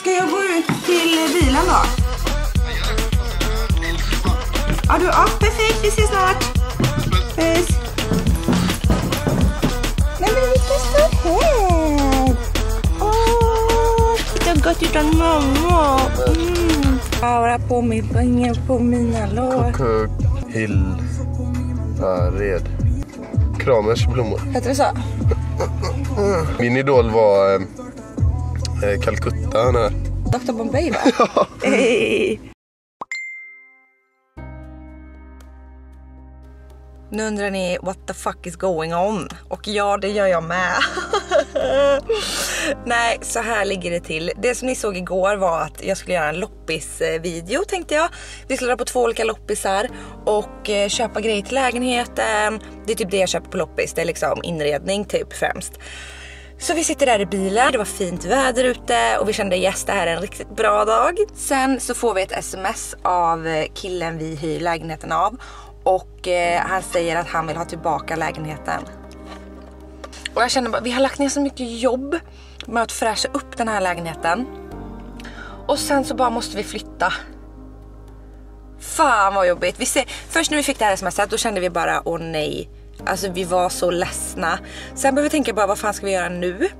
Kan jag gå ut till bilen då? Ja, perfekt. Vi ses snart. Puss. Nej, men vi ska stå här. Det har gått utan mamma. Bara på mina lår. Hillared. Kramers blommor. Heter det så? Min idol var Calcutta. Dr. Bombay, va? Ja. Hey. Nu undrar ni what the fuck is going on? Och ja, det gör jag med. Nej, så här ligger det till. Det som ni såg igår var att jag skulle göra en loppis-video, tänkte jag. Vi skulle dra på 2 olika loppisar och köpa grejer till lägenheten. Det är typ det jag köper på loppis. Det är liksom inredning typ främst. Så vi sitter där i bilen, det var fint väder ute och vi kände yes, det här är en riktigt bra dag. Sen så får vi ett sms av killen vi hyr lägenheten av. Och han säger att han vill ha tillbaka lägenheten. Och jag känner bara, vi har lagt ner så mycket jobb med att fräscha upp den här lägenheten. Och sen så bara måste vi flytta. Fan vad jobbigt. Först när vi fick det här sms:et, då kände vi bara, åh nej. Alltså vi var så ledsna. Sen började vi tänka bara, vad fan ska vi göra nu?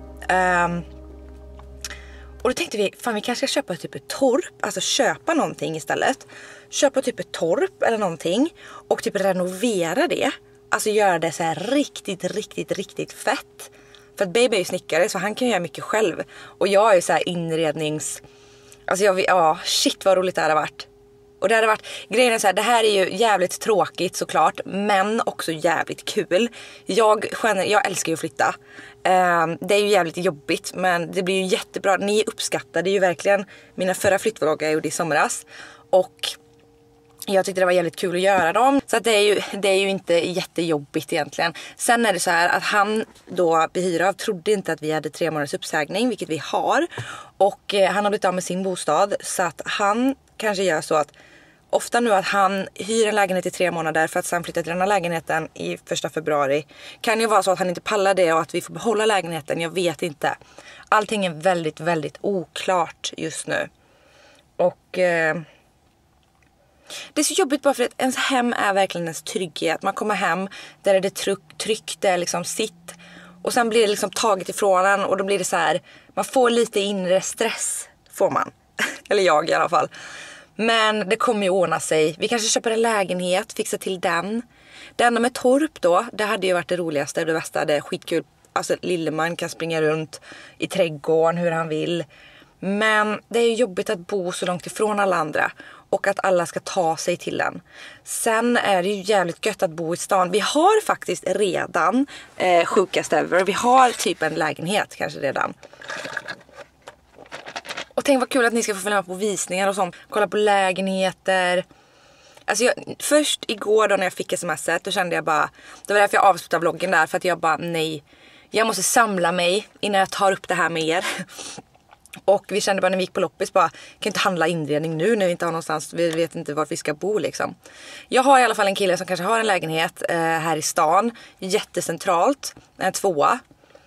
Och då tänkte vi, fan vi kanske ska köpa typ ett torp. Alltså köpa någonting istället. Köpa typ ett torp eller någonting. Och typ renovera det. Alltså göra det så här riktigt fett. För att baby är ju snickare så han kan göra mycket själv. Och jag är ju så här inrednings... Alltså shit vad roligt det hade varit. Och det hade varit, grejen är så här, det här är ju jävligt tråkigt såklart, men också jävligt kul. Jag älskar ju att flytta. Det är ju jävligt jobbigt, men det blir ju jättebra. Ni uppskattade ju verkligen mina förra flyttvloggar jag gjorde i somras. Och jag tyckte det var jävligt kul att göra dem. Så att det är ju inte jättejobbigt egentligen. Sen är det så här att han då behyrare trodde inte att vi hade 3 månaders uppsägning, vilket vi har. Och han har blivit av med sin bostad, så att han kanske gör så att ofta nu att han hyr en lägenhet i 3 månader för att sen flytta till den här lägenheten i 1 februari. Kan ju vara så att han inte pallar det och att vi får behålla lägenheten, jag vet inte. Allting är väldigt oklart just nu. Och det är så jobbigt bara för att ens hem är verkligen ens trygghet. Man kommer hem, där är det tryggt, det är liksom sitt. Och sen blir det liksom taget ifrån en och då blir det så här, man får lite inre stress, får man. Eller jag i alla fall. Men det kommer ju ordna sig. Vi kanske köper en lägenhet, fixar till den. Det enda med torp då, det hade ju varit det roligaste och det bästa. Det är skitkul. Alltså Lilleman kan springa runt i trädgården hur han vill. Men det är ju jobbigt att bo så långt ifrån alla andra. Och att alla ska ta sig till den. Sen är det ju jävligt gött att bo i stan. Vi har faktiskt redan sjukast ever. Vi har typ en lägenhet kanske redan. Och tänk vad kul att ni ska få följa med på visningar och sånt. Kolla på lägenheter. Alltså först igår då när jag fick sms:et, då kände jag bara... Det var därför jag avslutade vloggen där. För att jag bara, nej. Jag måste samla mig innan jag tar upp det här med er. Och vi kände bara när vi gick på loppis bara, kan inte handla inredning nu när vi inte har någonstans, vi vet inte vart vi ska bo liksom. Jag har i alla fall en kille som kanske har en lägenhet här i stan, jättecentralt, en 2:a.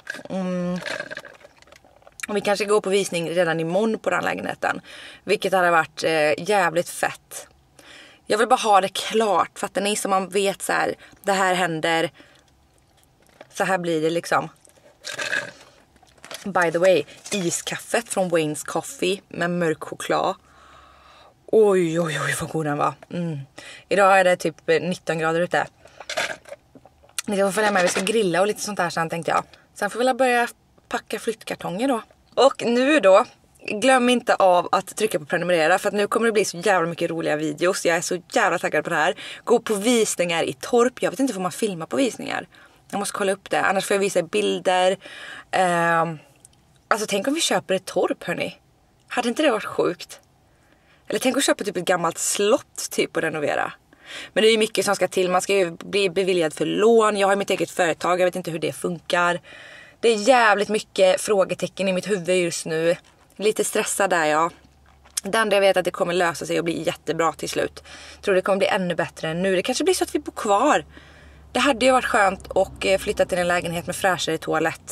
Och vi kanske går på visning redan imorgon på den lägenheten, vilket hade varit jävligt fett. Jag vill bara ha det klart, fattar ni, så man vet så här, det här händer, så här blir det liksom. By the way, iskaffet från Wayne's Coffee med mörk choklad. Oj vad god den var. Idag är det typ 19 grader ute. Ni ska få följa med, vi ska grilla och lite sånt där sen tänkte jag. Sen får vi börja packa flyttkartonger då. Och nu då, glöm inte av att trycka på prenumerera, för att nu kommer det bli så jävla mycket roliga videos. Jag är så jävla taggad på det här. Gå på visningar i torp. Jag vet inte om man filmar på visningar. Jag måste kolla upp det, annars får jag visa bilder. Alltså tänk om vi köper ett torp, hörni. Hade inte det varit sjukt? Eller tänk att köpa typ ett gammalt slott typ och renovera. Men det är ju mycket som ska till. Man ska ju bli beviljad för lån. Jag har mitt eget företag, jag vet inte hur det funkar. Det är jävligt mycket frågetecken i mitt huvud just nu. Lite stressad är jag. Det enda jag vet att det kommer lösa sig och bli jättebra till slut. Tror det kommer bli ännu bättre än nu. Det kanske blir så att vi bor kvar. Det hade ju varit skönt att flytta till en lägenhet med fräschare toalett.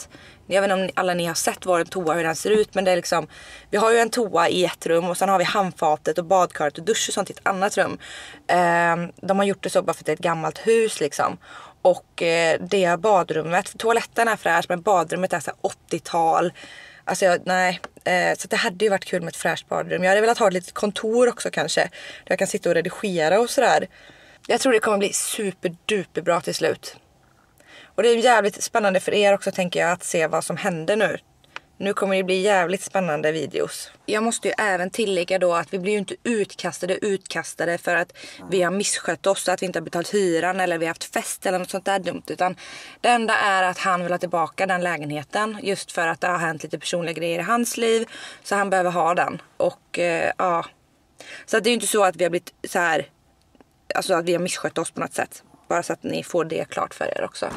Jag vet inte om alla ni har sett vår toa, hur den ser ut. Men det är liksom, vi har ju en toa i ett rum. Och sen har vi handfatet och badkaret och dusch och sånt i ett annat rum. De har gjort det så bara för att det är ett gammalt hus liksom. Och det badrummet, för toaletten är fräsch, men badrummet är så 80-tal. Alltså nej, så det hade ju varit kul med ett fräscht badrum. Jag hade velat ha ett litet kontor också kanske. Där jag kan sitta och redigera och sådär. Jag tror det kommer bli superduper bra till slut. Och det är jävligt spännande för er också, tänker jag, att se vad som händer nu. Nu kommer det bli jävligt spännande videos. Jag måste ju även tillägga då att vi blir ju inte utkastade för att vi har misskött oss, att vi inte har betalt hyran eller vi har haft fest eller något sånt där dumt. Utan det enda är att han vill ha tillbaka den lägenheten just för att det har hänt lite personliga grejer i hans liv. Så han behöver ha den. Och ja, så det är ju inte så att vi har blivit så här, alltså att vi har misskött oss på något sätt. Bara så att ni får det klart för er också.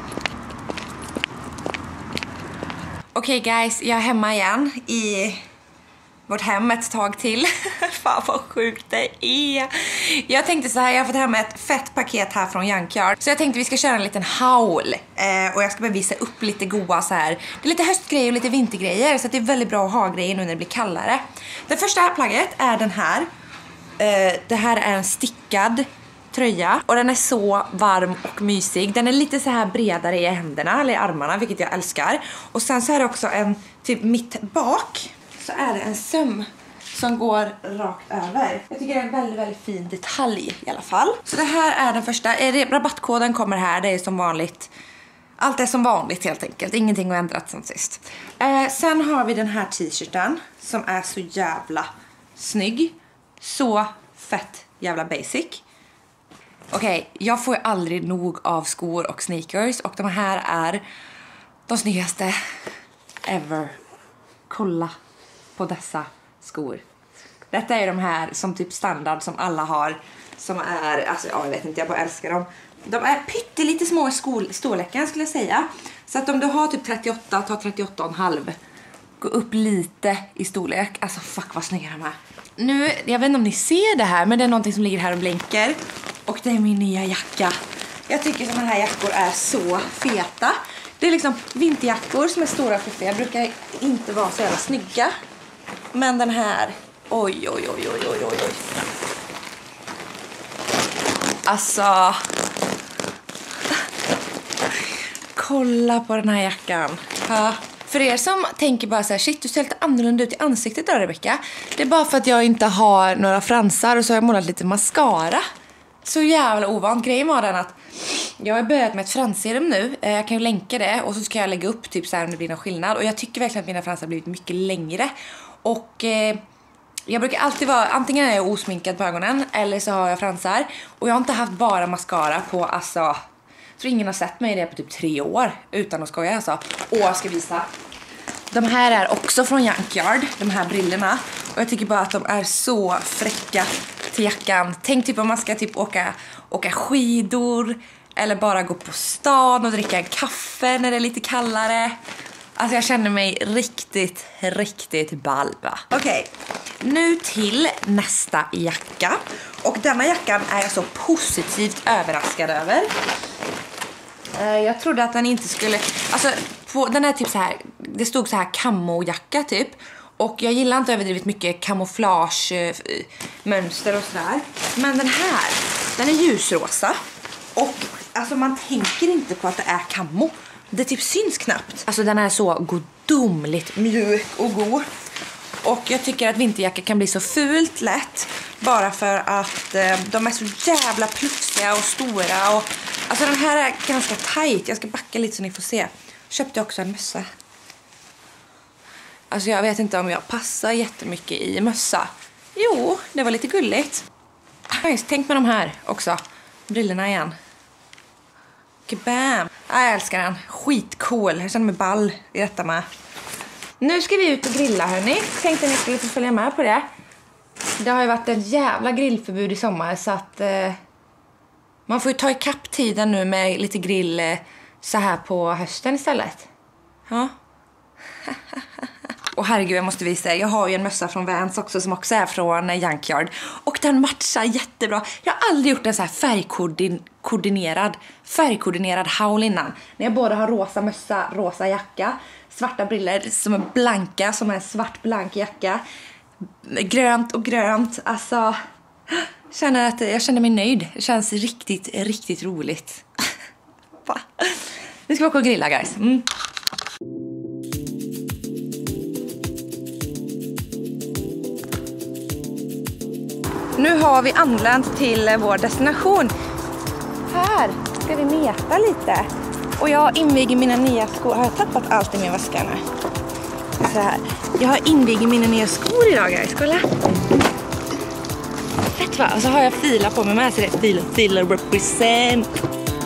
Okej guys, jag är hemma igen i vårt hem ett tag till. Fan vad sjukt det är. Jag tänkte så här, jag har fått hem ett fett paket här från Junkyard. Så jag tänkte vi ska köra en liten haul. Och jag ska bara visa upp lite goda så här. Det är lite höstgrejer och lite vintergrejer. Så att det är väldigt bra att ha grejer nu när det blir kallare. Det första plagget är den här. Det här är en stickad tröja. Och den är så varm och mysig. Den är lite så här bredare i händerna eller i armarna, vilket jag älskar. Och sen så är det också en, typ mitt bak så är det en söm som går rakt över. Jag tycker det är en väldigt, väldigt fin detalj i alla fall. Så det här är den första. Rabattkoden kommer här, det är som vanligt. Allt är som vanligt helt enkelt. Ingenting har ändrats sen sist. Sen har vi den här t-shirten som är så jävla snygg. Så fett jävla basic. Okej, jag får ju aldrig nog av skor och sneakers. Och de här är de snyggaste ever. Kolla på dessa skor. Detta är de här som typ standard som alla har. Som är, alltså ja, jag vet inte, jag bara älskar dem. De är pyttelite små i storleken skulle jag säga. Så att om du har typ 38, ta 38,5. Gå upp lite i storlek. Alltså fuck vad snygga de är. Nu, jag vet inte om ni ser det här, men det är någonting som ligger här och blänker. Och det är min nya jacka. Jag tycker såna här jackor är så feta. Det är liksom vinterjackor som är stora och feta. Brukar inte vara så jävla snygga. Men den här, oj. Alltså, kolla på den här jackan. Ja. För er som tänker bara så här, shit, du ser lite annorlunda ut i ansiktet då, Rebecca. Det är bara för att jag inte har några fransar och så har jag målat lite mascara. Så jävla ovant. Grejen var den att jag har börjat med ett fransserum nu. Jag kan ju länka det och så ska jag lägga upp typ så här om det blir någon skillnad. Och jag tycker verkligen att mina fransar har blivit mycket längre. Och jag brukar alltid vara, antingen är jag osminkad på ögonen eller så har jag fransar. Och jag har inte haft bara mascara på, alltså, jag tror ingen har sett mig i det på typ 3 år. Utan att skoja alltså. Och jag ska visa. De här är också från Junkyard, de här brillorna. Och jag tycker bara att de är så fräcka till jackan. Tänk typ om man ska typ åka skidor. Eller bara gå på stan och dricka en kaffe när det är lite kallare. Alltså jag känner mig riktigt ball. Okej, nu till nästa jacka. Och denna jackan är jag så positivt överraskad över. Jag trodde att den inte skulle, alltså den är typ så här, det stod så här kamojacka typ. Och jag gillar inte överdrivet mycket kamouflage mönster och sådär. Men den här, den är ljusrosa. Och alltså man tänker inte på att det är kamo. Det typ syns knappt. Alltså den är så godomligt mjuk och god. Och jag tycker att vinterjackor kan bli så fult lätt. Bara för att de är så jävla plufsiga och stora. Och, alltså den här är ganska tight. Jag ska backa lite så ni får se. Köpte också en mössa. Alltså jag vet inte om jag passar jättemycket i mössa. Jo, det var lite gulligt. Nice, tänk med de här också. Brillorna igen. Bam! Jag älskar den. Skitcool. Jag känner mig ball i detta med. Nu ska vi ut och grilla, hörni. Tänkte ni skulle få följa med på det. Det har ju varit en jävla grillförbud i sommar. Så att man får ju ta ikapp tiden nu med lite grill så här på hösten istället. Ja. Och herregud, jag måste visa er. Jag har ju en mössa från Vans också som också är från Junkyard. Och den matchar jättebra. Jag har aldrig gjort en så här färgkoordinerad haul innan. När jag både har rosa mössa, rosa jacka, svarta briller som är blanka, som är en svart blank jacka, grönt. Alltså, jag känner mig nöjd. Det känns riktigt roligt. Nu ska vi åka och grilla, guys. Nu har vi anlänt till vår destination. Här ska vi meta lite. Och jag inviger mina nya skor. Har jag tappat allt i min väska nu? Så här. Jag har inviger mina nya skor idag, guys. Kolla. Fett va? Och så har jag filar på mig med. Så det är filar represent.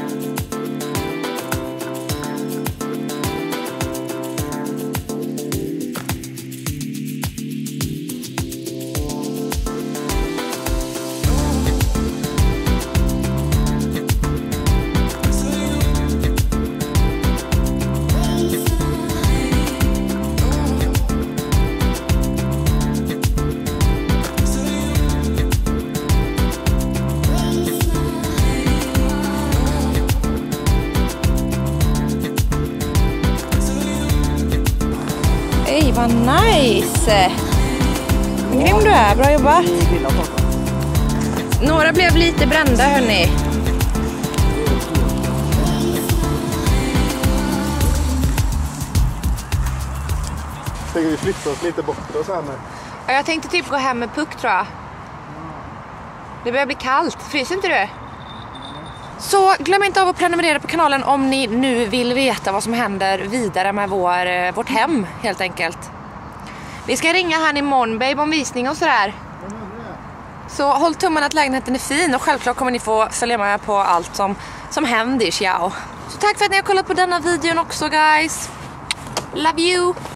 Ej, vad nice! Grym du är, bra jobbat! Några blev lite brända, hörni. Ska vi flytta oss lite bort och så här med? Ja, jag tänkte typ gå hem med Puck, tror jag. Det börjar bli kallt, fryser inte du? Så glöm inte av att prenumerera på kanalen om ni nu vill veta vad som händer vidare med vårt hem, helt enkelt. Vi ska ringa han imorgon, babe, om visning och sådär. Så håll tummen att lägenheten är fin och självklart kommer ni få följa med på allt som händer, ja. Så tack för att ni har kollat på denna videon också, guys. Love you!